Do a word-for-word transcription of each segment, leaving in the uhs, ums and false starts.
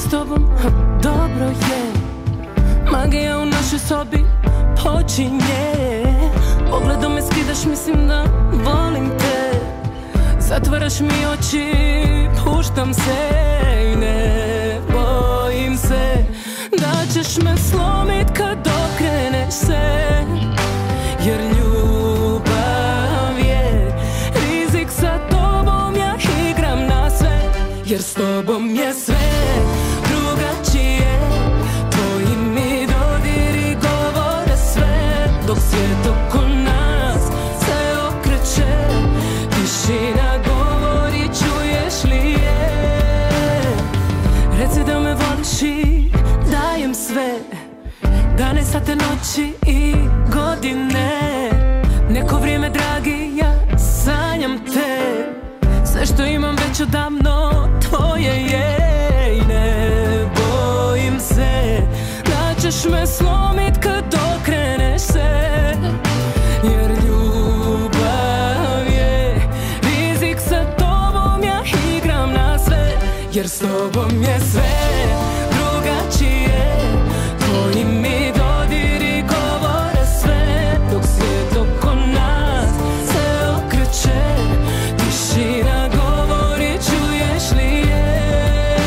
s tobom, dobro je. Magija u našoj sobi počinje. Pogledom me skidaš, mislim da volim te. Zatvaraš mi oči, puštam se i ne bojim se da ćeš me slomit kad okreneš se. Jer ljubav je rizik, sa tobom ja igram na sve. Jer s tobom je sve drugačije. Tvoji mi dodiri govore sve. Dok svijet oko nas se okreće, tišina govori, čuješ li je? Reci da me voliš i dajem sve. Dane, sate, noći i godine. Neko vrijeme, dragi, ja sanjam te. Sve što imam već odavno tvoje je. I ne bojim se da ćeš me slomit kad okreneš se. Jer ljubav je rizik, sa tobom ja igram na sve. Jer s tobom je sve drugačije. Tvoji mi dodiri govore sve. Dok svijet oko nas se okreće, tišina govori, čuješ li je?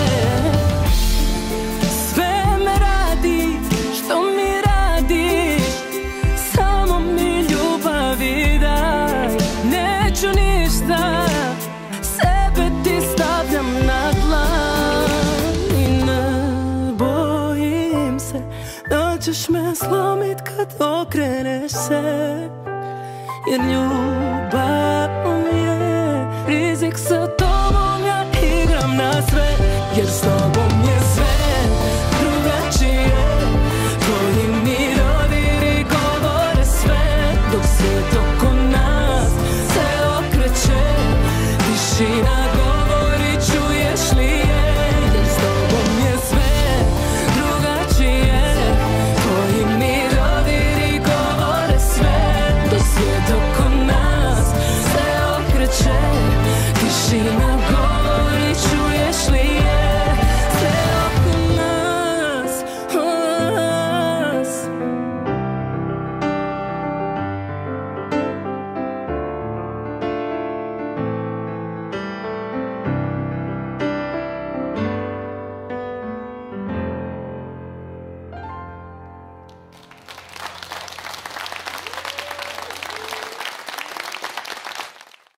Sve me radi, što mi radiš, samo mi ljubavi daj. Neću ništa, sebe ti stavljam na dlan. I ne bojim se da ćeš me slomit kad okreneš se. Jer ljubav je rizik, sa tobom ja igram na sve. Jer s tobom je sve drugačije. Tvoji mi dodiri govore sve. Dok svijet oko nas se okreće, tišina govori, čuješ li je? Jer s tobom je sve drugačije. Tvoji mi dodiri govore sve. Dok svijet oko nas se okreće, tišina